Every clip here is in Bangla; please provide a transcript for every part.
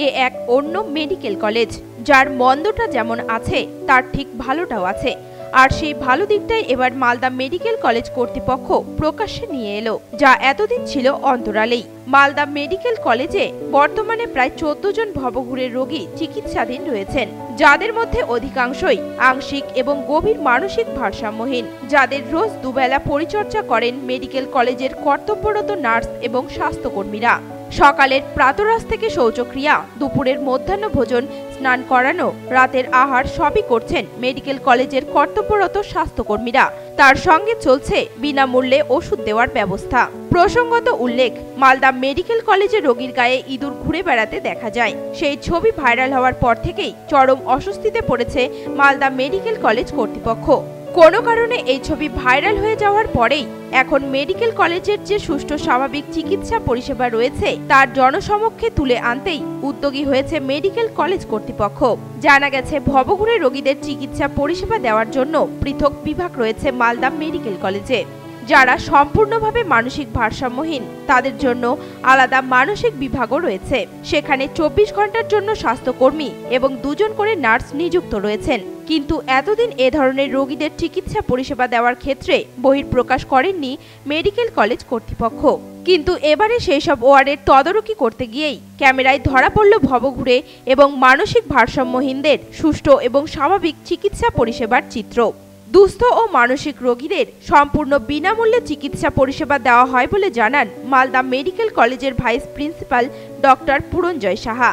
এক অন্য মেডিকেল কলেজ, যার মন্দটা যেমন আছে তার ঠিক ভালোটাও আছে। আর সেই ভালো দিকটাই এবার মালদা মেডিকেল কলেজ কর্তৃপক্ষ প্রকাশ্যে নিয়ে এলো, যা এতদিন ছিল অন্তরালেই। মালদা মেডিকেল কলেজে বর্তমানে প্রায় 14 জন ভবঘুরে রোগী চিকিৎসাধীন রয়েছেন, যাদের মধ্যে অধিকাংশই আংশিক এবং গভীর মানসিক ভারসাম্যহীন, যাদের রোজ দুবেলা পরিচর্যা করেন মেডিকেল কলেজের কর্তব্যরত নার্স এবং স্বাস্থ্যকর্মীরা। সকালের প্রাতরাশ থেকে শৌচক্রিয়া, দুপুরের মধ্যাহ্ন ভোজন, স্নান করানো, রাতের আহার সবই করছেন মেডিকেল কলেজের কর্তব্যরত স্বাস্থ্যকর্মীরা। তার সঙ্গে চলছে বিনামূল্যে ওষুধ দেওয়ার ব্যবস্থা। প্রসঙ্গত উল্লেখ, মালদা মেডিকেল কলেজে রোগীর গায়ে ইঁদুর ঘুরে বেড়াতে দেখা যায়। সেই ছবি ভাইরাল হওয়ার পর থেকেই চরম অস্বস্তিতে পড়েছে মালদা মেডিকেল কলেজ কর্তৃপক্ষ। কোনো কারণে এই ছবি ভাইরাল হয়ে যাওয়ার পরেই এখন মেডিকেল কলেজের যে সুষ্ঠু স্বাভাবিক চিকিৎসা পরিষেবা রয়েছে তার জনসমক্ষে তুলে আনতেই উদ্যোগী হয়েছে মেডিকেল কলেজ কর্তৃপক্ষ। জানা গেছে, ভবঘুরে রোগীদের চিকিৎসা পরিষেবা দেওয়ার জন্য পৃথক বিভাগ রয়েছে মালদা মেডিকেল কলেজে। যারা সম্পূর্ণভাবে মানসিক ভারসাম্যহীন তাদের জন্য আলাদা মানসিক বিভাগও রয়েছে। সেখানে 24 ঘন্টার জন্য স্বাস্থ্যকর্মী এবং 2 জন করে নার্স নিযুক্ত রয়েছেন। কিন্তু এতদিন এ ধরনের রোগীদের চিকিৎসা পরিষেবা দেওয়ার ক্ষেত্রে বহিঃপ্রকাশ করেননি মেডিকেল কলেজ কর্তৃপক্ষ। কিন্তু এবারে সেই সব ওয়ার্ডের তদারকি করতে গিয়েই ক্যামেরায় ধরা পড়ল ভবঘুরে এবং মানসিক ভারসাম্যহীনদের সুষ্ঠু এবং স্বাভাবিক চিকিৎসা পরিষেবার চিত্র। দুস্থ ও মানসিক রোগীদের সম্পূর্ণ বিনামূল্যে চিকিৎসা পরিষেবা দেওয়া হয় বলে জানান মালদা মেডিকেল কলেজের vice principal doctor Puranjoy Saha.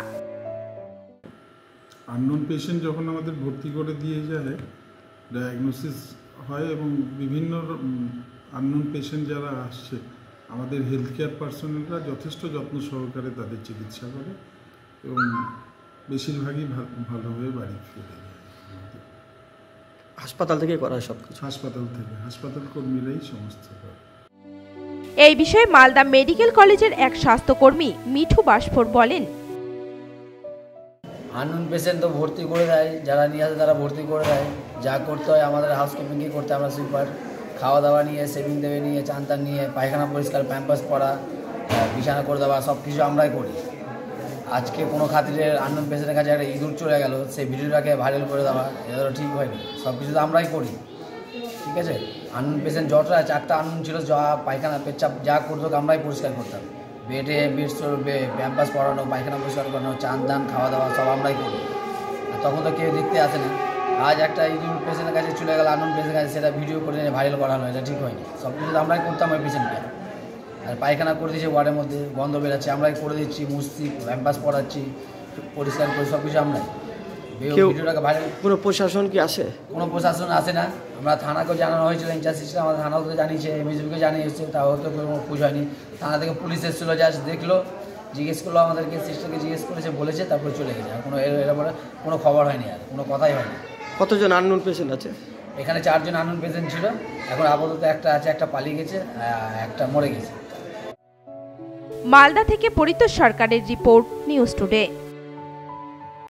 Unknown patient যখন আমাদের ভর্তি করে দিয়ে যায়, ডায়াগনোসিস হয় এবং বিভিন্ন আননোন পেশেন্ট যারা আসছে আমাদের হেলথ কেয়ার পার্সোনালরা যথেষ্ট যত্ন সহকারে তাদের চিকিৎসা করে এবং বেশিরভাগই ভালোভাবে বাড়ি ফিরে যায়। হাসপাতাল থেকে করা সব কিছু, হাসপাতাল কর্মীরাই সমস্ত করে। এই বিষয়ে মালদা মেডিকেল কলেজের এক স্বাস্থ্যকর্মী মিঠু বাসফোর বলেন, আননোন পেশেন্ট তো ভর্তি করে দেয়, যারা নিয়ে আসে তারা ভর্তি করে দেয়। যা করতে হয় আমাদের হাউসকিপিংই করতে, আমরা সুইপার খাওয়া দাওয়া নিয়ে, সেভিং দেবে নিয়ে, চান টান নিয়ে, পায়খানা পরিষ্কার, প্যাম্পাস পরা, বিছানা করে দেওয়া, সব কিছু আমরাই করি। আজকে কোনো খাতিরে আননোন পেশেন্টের কাছে একটা ইঁদুর চলে গেল, সেই ভিডিওটাকে ভাইরাল করে দেওয়া, এটা তো ঠিক হয়নি। সব কিছু তো আমরাই করি, ঠিক আছে। আননোন পেশেন্ট যতটা 4টা আননোন ছিল, যা পায়খানা পেচ্ছাপ যা করতো আমরাই পরিষ্কার করতাম। বেডে প্যাম্পাস পরানো, পায়খানা পরিষ্কার করানো, চান দান, খাওয়া দাওয়া সব আমরাই করি। আর তখন তো কেউ দেখতে আসে না। আজ একটা ইঁদুর পেশেন্টের কাছে চলে গেল, আননোন পেশেন্টের কাছে, সেটা ভিডিও করে ভাইরাল করা হলো, এটা ঠিক হয়নি। সব কিছু আমরাই করতাম ওই পেশেন্টকে। আর পায়খানা করে দিয়েছি ওয়ার্ডের মধ্যে, গন্ধ বেরাচ্ছে, আমরাই করে দিচ্ছি, মুছছি, প্যাম্পাস পরাচ্ছি, পরিষ্কার করি, সব কিছু আমরাই। ভিডিওটাকে ভাইরাল। কোনো প্রশাসন কি আসে? কোনো প্রশাসন আসে না। আমরা থানাকেও জানানো হয়েছিল, ইনচার্জ সিস্টেম আমাদের থানাও তো জানিয়েছে, এমএসবিকে জানিয়েছে, তাও তো কোনো খোঁজ হয়নি। থানা থেকে পুলিশ এসেছিলো, জাস্ট দেখলো, জিজ্ঞেস করলো আমাদেরকে, সিস্টেমকে জিজ্ঞেস করেছে, বলেছে, তারপরে চলে গেছে। আর কোনো এরপরে কোনো খবর হয়নি, আর কোনো কথাই হয়নি। কতজন আননোন পেশেন্ট আছে এখানে? 4 জন আননোন পেশেন্ট ছিল, এখন আপাতত একটা আছে, একটা পালিয়ে গেছে, একটা মরে গেছে। মালদা থেকে পরিতোষ সরকারের রিপোর্ট, নিউজ টুডে।